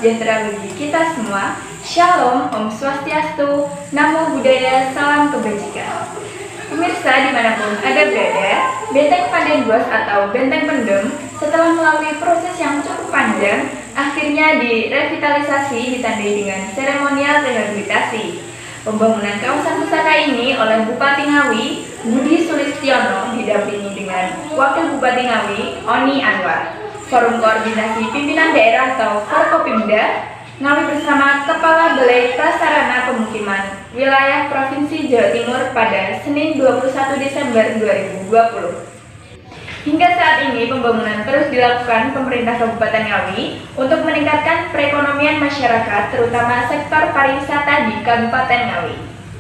sejahtera bagi kita semua. Shalom, Om Swastiastu, Namo Buddhaya, Salam Kebajikan. Pemirsa dimanapun Anda berada, Benteng Pandenbos atau Benteng Pendem setelah melalui proses yang cukup panjang, akhirnya direvitalisasi ditandai dengan seremonial rehabilitasi. Pembangunan kawasan pusaka ini oleh Bupati Ngawi, Budi Sulistiono, didampingi dengan Wakil Bupati Ngawi, Oni Anwar. Forum Koordinasi Pimpinan Daerah atau Forkopimda Ngawi bersama Kepala Balai Prasarana Pemukiman Wilayah Provinsi Jawa Timur pada Senin 21 Desember 2020. Hingga saat ini pembangunan terus dilakukan pemerintah Kabupaten Ngawi untuk meningkatkan perekonomian masyarakat, terutama sektor pariwisata di Kabupaten Ngawi.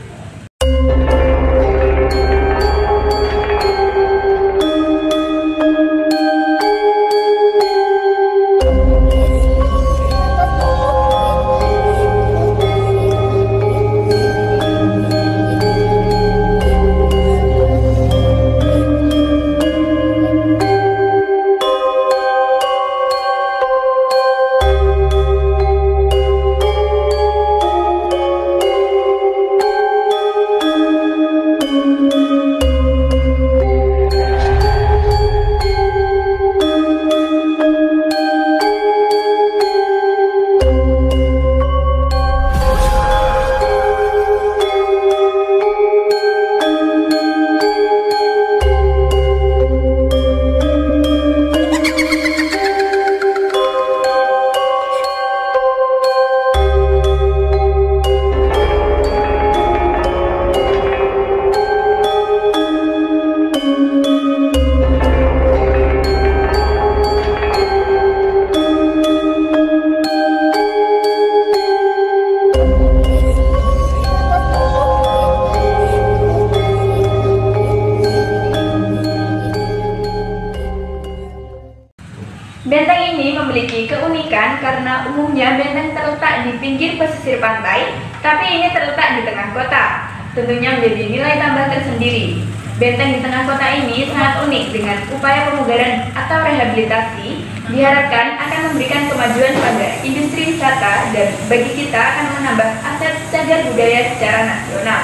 Benteng ini memiliki keunikan karena umumnya benteng terletak di pinggir pesisir pantai, tapi ini terletak di tengah kota. Tentunya menjadi nilai tambah tersendiri. Benteng di tengah kota ini sangat unik dengan upaya pemugaran atau rehabilitasi, diharapkan akan memberikan kemajuan pada industri wisata dan bagi kita akan menambah aset cagar budaya secara nasional.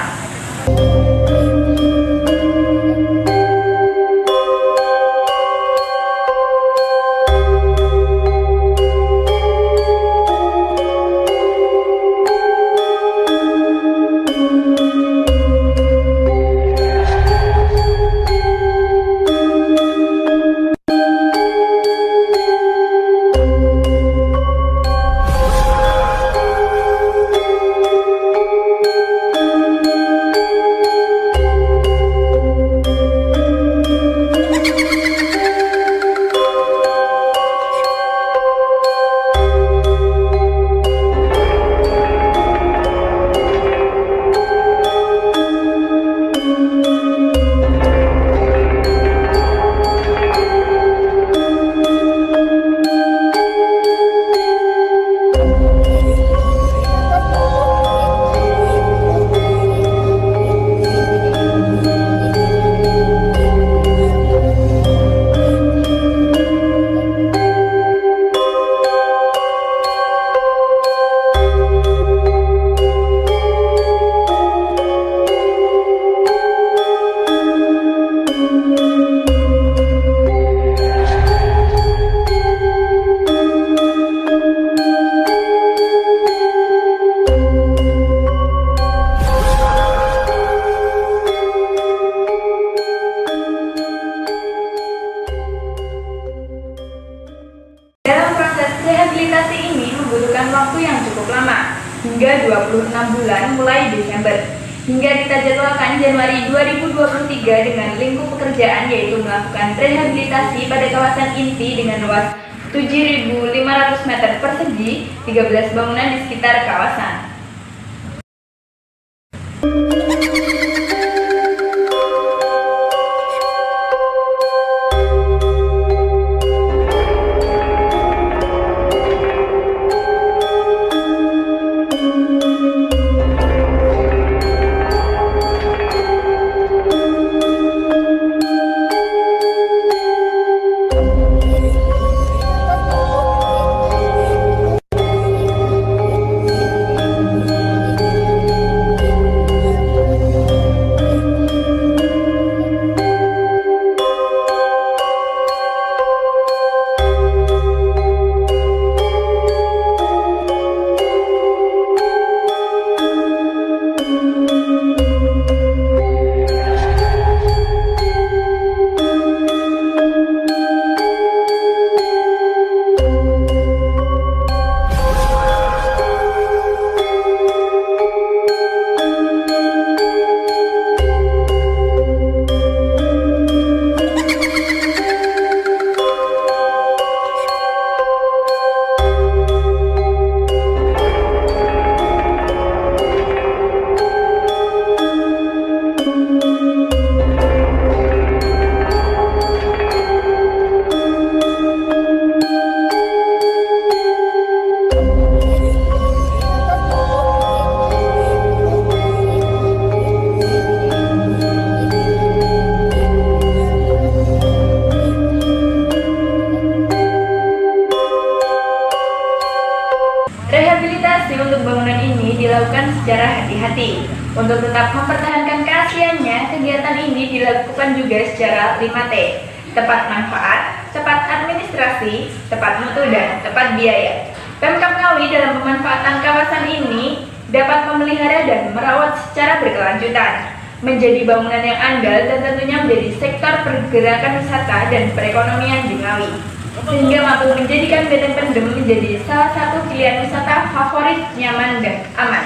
Rehabilitasi ini membutuhkan waktu yang cukup lama, hingga 26 bulan mulai Desember, hingga kita jadwalkan Januari 2023 dengan lingkup pekerjaan yaitu melakukan rehabilitasi pada kawasan inti dengan luas 7.500 meter persegi, 13 bangunan di sekitar kawasan. Untuk tetap mempertahankan keasliannya, kegiatan ini dilakukan juga secara 5T, tepat manfaat, tepat administrasi, tepat mutu, dan tepat biaya. Pemkab Ngawi dalam pemanfaatan kawasan ini dapat memelihara dan merawat secara berkelanjutan, menjadi bangunan yang andal dan tentunya menjadi sektor pergerakan wisata dan perekonomian di Ngawi, sehingga mampu menjadikan Benteng Pendem menjadi salah satu pilihan wisata favorit, nyaman, dan aman.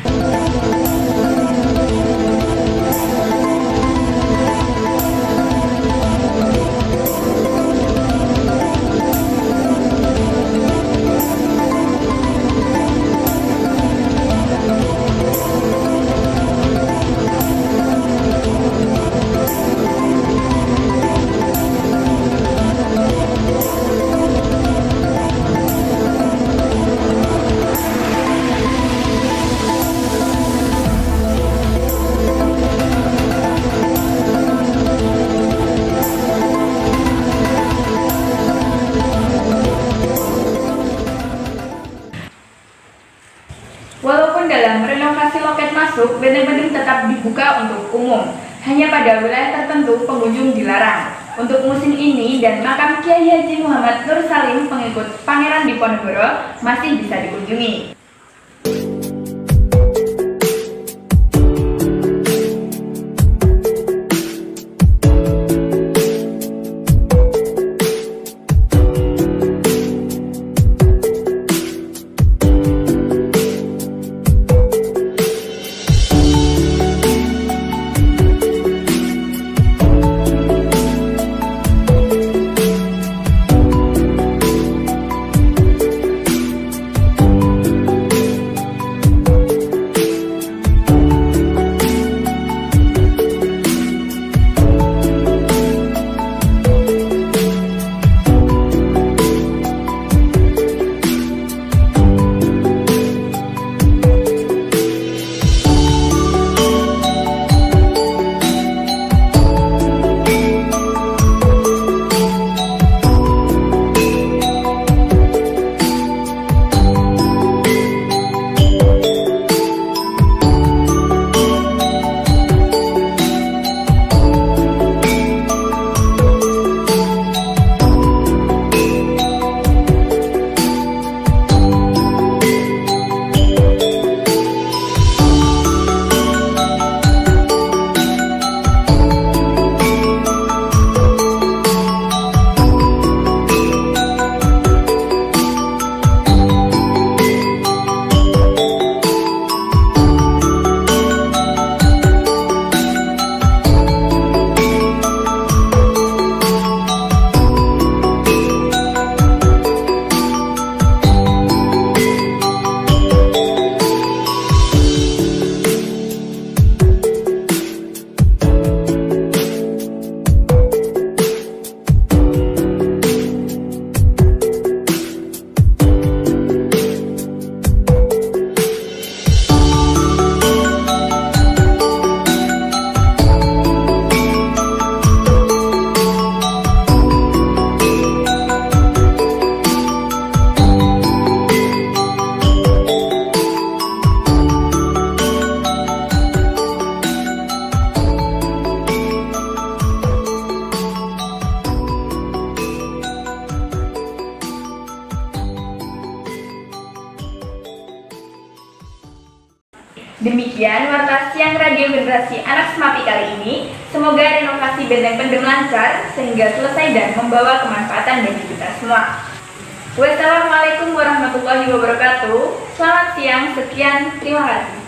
Walaupun dalam renovasi loket masuk, Benteng Pendem tetap dibuka untuk umum. Hanya pada wilayah tertentu pengunjung dilarang. Untuk musim ini dan makam Kiai Haji Muhammad Nur Salim, pengikut Pangeran Diponegoro, masih bisa dikunjungi. Demikian warta siang radio generasi anak Semapi kali ini. Semoga renovasi Benteng Pendem lancar sehingga selesai dan membawa kemanfaatan bagi kita semua. Wassalamualaikum warahmatullahi wabarakatuh. Selamat siang, sekian, terima kasih.